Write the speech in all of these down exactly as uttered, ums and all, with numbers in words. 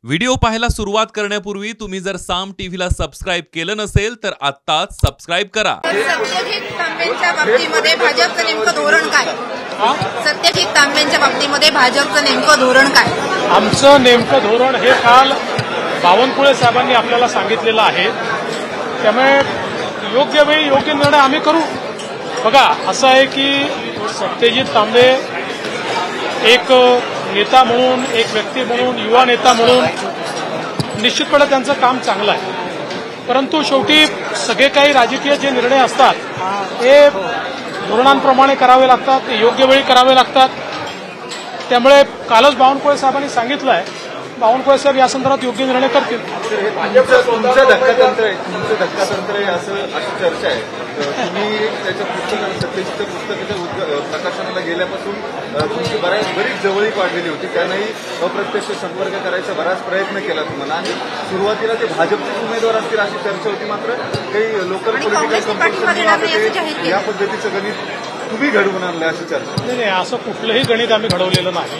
Video पाहायला सुरुवात करण्यापूर्वी तुम्ही जर साम टीव्हीला सबस्क्राइब केलं नसेल तर आत्ताच सबस्क्राइब करा। सत्यजित तांबेंच्या बाबतीमध्ये भाजपचं नेमकं धोरण काय? सत्यजित तांबेंच्या बाबतीमध्ये भाजपचं नेमकं धोरण काय? आमचं नेमकं धोरण हे काल बावनकुळे साहेबांनी आपल्याला सांगितलेलं आहे, त्यामुळे योग्य वेळी योग्य निर्णय आम्ही करू। बघा, असं आहे की सत्यजित तांबे एक नेता म्हणून, एक व्यक्ती म्हणून, युवा नेता म्हणून निश्चितपणे त्यांचं काम चांगलं आहे, परंतु शेवटी सगळे काही राजकीय जे निर्णय असतात ते धोरणांप्रमाणे करावे लागतात, ते योग्य वेळी करावे लागतात। त्यामुळे कालच बावनकुळे साहेबांनी सांगितलं आहे, बावनकुळे साहेब या संदर्भात योग्य निर्णय करतील। तुमचं धक्कातंत्र आहे, तुमचं धक्कातंत्र आहे असं अशी चर्चा आहे। तुम्ही त्याच्या पुस्तक सत्यजितच्या पुस्तकाच्या प्रकाशनाला गेल्यापासून तुमची बऱ्याच बरीच जवळीक वाढलेली होती, त्यांनाही अप्रत्यक्ष संपर्क करायचा बराच प्रयत्न केला तुम्हाला, आणि सुरुवातीला ते भाजपचे उमेदवार असतील अशी चर्चा होती, मात्र काही लोकल पॉलिटिकल कंपनी या पद्धतीचं गणित तुम्ही घडवून आणलं अशी चर्चा। नाही नाही, असं कुठलंही गणित आम्ही घडवलेलं नाही।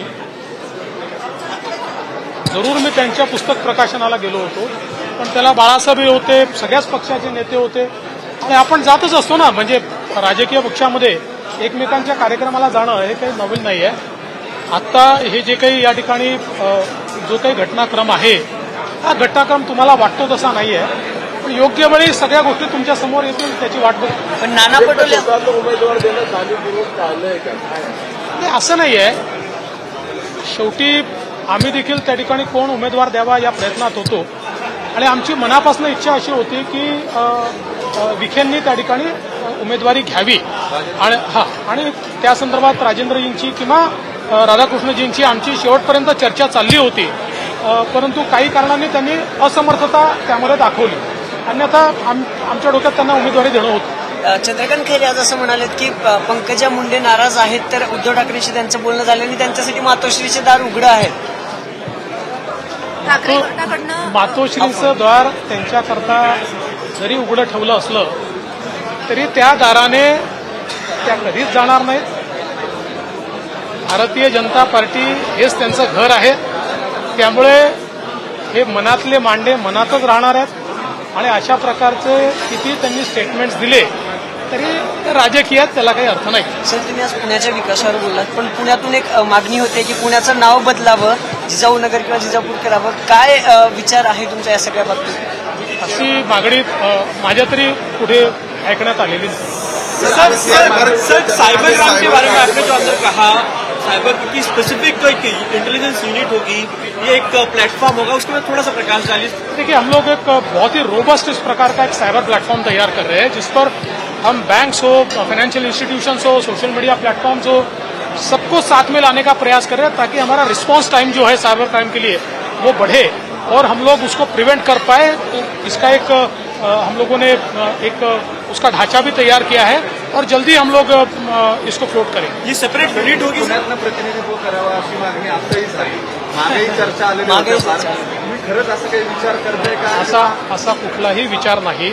जरूर मी त्यांच्या पुस्तक प्रकाशनाला गेलो होतो, पण त्याला बाळासाहेब होते, सगळ्याच पक्षाचे नेते होते, आणि आपण जातच असतो ना, म्हणजे राजकीय पक्षामध्ये एकमेकांच्या कार्यक्रमाला जाणं हे काही नवीन नाही आहे। आता हे जे काही या ठिकाणी जो काही घटनाक्रम आहे, हा घटनाक्रम तुम्हाला वाटतो तसा नाही आहे, पण योग्य वेळी सगळ्या गोष्टी तुमच्या समोर येतील, त्याची वाट बघ। पण नाना पटोले उमेदवार देणं जाणीवपूर्वक टाळलंय का? नाही, असं नाही आहे। शेवटी आम्ही देखील त्या ठिकाणी कोण उमेदवार द्यावा या प्रयत्नात होतो, आणि आमची मनापासून इच्छा अशी होती की विखेंनी त्या ठिकाणी उमेदवारी घ्यावी, आणि हा आणि त्या संदर्भात राजेंद्रजींची किंवा राधाकृष्णजींची आमची शेवटपर्यंत चर्चा चालली होती, परंतु काही कारणांनी त्यांनी असमर्थता त्यामध्ये दाखवली, अन्यथा आमच्या डोक्यात त्यांना उमेदवारी देणं होतं। चंद्रकांत खैरे आज असं म्हणालेत की पंकजा मुंडे नाराज आहेत, तर उद्धव ठाकरेंशी त्यांचं बोलणं झालं आणि त्यांच्यासाठी मातोश्रीचे दार उघडं आहे। मातोश्रीचं द्वार त्यांच्याकरता जरी उघडं ठेवलं असलं तरी त्या दाराने त्या कधीच जाणार नाहीत। भारतीय जनता पार्टी हेच त्यांचं घर आहे, त्यामुळे हे मनातले मांडे मनातच राहणार आहेत, आणि अशा प्रकारचे किती त्यांनी स्टेटमेंट्स दिले तरी राजकीयात त्याला काही अर्थ नाही। सर, तुम्ही आज पुण्याच्या विकासावर बोललात, पण पुण्यातून एक मागणी होते की पुण्याचं नाव बदलावं, जिजाऊ नगर किंवा जिजापूर करावं, काय विचार आहे तुमच्या या सगळ्या बाबतीत? अशी मागणी माझ्या तरी पुढे ऐकण्यात आलेली। Sir sir sir cyber crime के बारे में आपने जो अंदर कहा, साइबर की स्पेसिफिक कोई इंटेलिजेंस यूनिट होगी, ये एक प्लेटफॉर्म होगा, उसके बाद थोड़ा सा प्रकाश डालिए। देखिए, हम लोग एक बहुत ही रोबस्ट इस प्रकार का एक साइबर प्लेटफॉर्म तैयार कर रहे हैं, जिस पर हम बैंक्स हो, फाइनेंशियल इंस्टीट्यूशंस हो, सोशल मीडिया प्लेटफॉर्म्स हो, सबको साथ में लाने का प्रयास कर रहे हैं, ताकि हमारा रिस्पांस टाइम जो है साइबर क्राइम के लिए वो बढ़े और हम लोग उसको प्रिवेंट कर पाए। तो इसका एक हम लोगों ने एक उसका ढांचा भी तैयार किया है, और जल्दी हम लोग इसको फ्लोट करेंगे। ये सेपरेट यूनिट होगी, प्रतिनिधित्व करावं अशी मागणी आताही झाली, मागेही चर्चा आलेली होती। तुम्ही खरंच असं काही विचार करताय का? असा असा कुठलाही विचार नाही।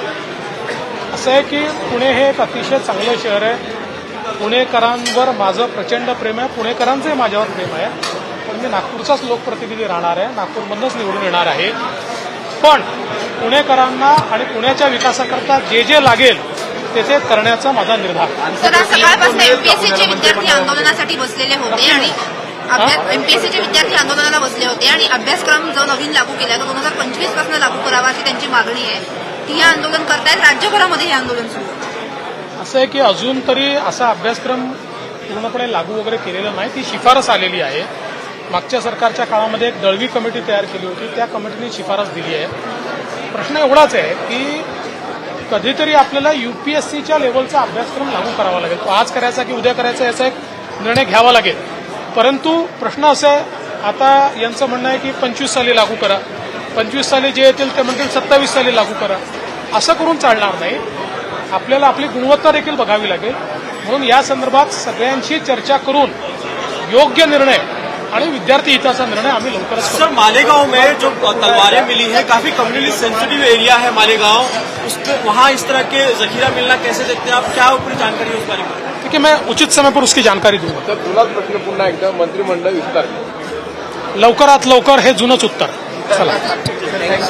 असं आहे की पुणे हे एक अतिशय चांगलं शहर आहे, पुणेकरांवर माझं प्रचंड प्रेम आहे, पुणेकरांचंही माझ्यावर प्रेम आहे, पण मी नागपूरचाच लोकप्रतिनिधी राहणार आहे, नागपूरमधूनच निवडून येणार आहे, पण पुणेकरांना आणि पुण्याच्या विकासाकरता जे जे लागेल ते ते करण्याचा माझा निर्धार। सर, आज सकाळपासून एमपीएससीचे विद्यार्थी आंदोलनासाठी बसलेले होते, आणि एमपीएससीचे विद्यार्थी आंदोलनाला बसले होते, आणि अभ्यासक्रम जो नवीन लागू केला तो दोन हजार पंचवीस पासून लागू करावा अशी त्यांची मागणी आहे। ती हे आंदोलन करतायत, राज्यभरामध्ये हे आंदोलन सुरू आहे। असं आहे की अजून तरी असा अभ्यासक्रम पूर्णपणे लागू वगैरे केलेला नाही, ती शिफारस आलेली आहे। मागच्या सरकारच्या काळामध्ये एक दळवी कमिटी तयार केली होती, त्या कमिटीने शिफारस दिली आहे। प्रश्न एवढाच आहे की कधीतरी आपल्याला यूपीएससीच्या लेवलचा अभ्यासक्रम लागू करावा लागेल, तो आज करायचा की उद्या करायचा याचा एक निर्णय घ्यावा लागेल, परंतु प्रश्न असा आहे, आता यांचं म्हणणं आहे की पंचवीस साली लागू करा, पंचवीस साली जे येतील ते म्हणतील सत्तावीस साली लागू करा, असं करून चालणार नाही। आपल्याला आपली गुणवत्ता देखील बघावी लागेल, म्हणून या संदर्भात सगळ्यांशी चर्चा करून योग्य निर्णय आणि विद्यार्थी हिताचा निर्णय आम्ही लवकरच। सर, मालेगांव में जो तलवारें मिली है, काफी कम्युनिटी सेंसिटिव एरिया है मालेगांव, उस पर वहाँ इस तरह के जखीरा मिलना कैसे देखते हैं आप, क्या ऊपरी जानकारी है उस बारे में? ठीक है, मैं उचित समय पर उसकी जानकारी दूंगा। सर, तुलाच प्रश्न पुन्हा एकदा, मंत्रिमंडळ विस्तार लवकरात लवकर हे जुनंच उत्तर. चला.